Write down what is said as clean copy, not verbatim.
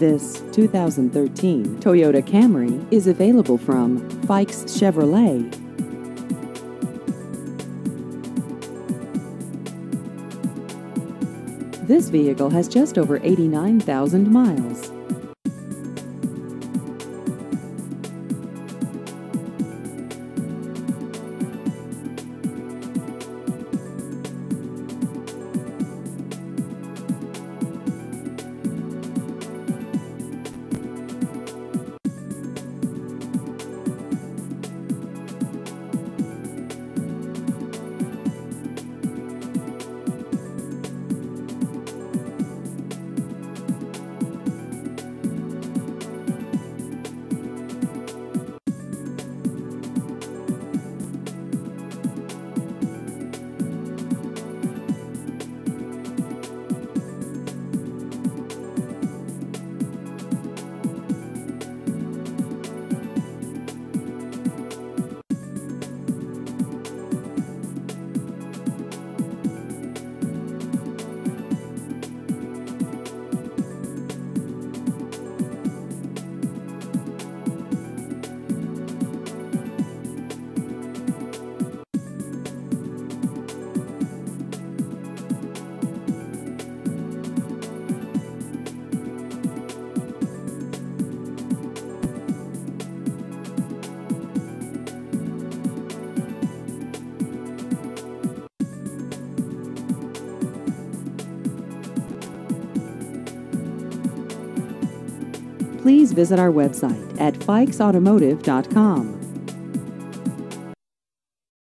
This 2013 Toyota Camry is available from Fikes Chevrolet. This vehicle has just over 89,000 miles. Please visit our website at fikesautomotive.com.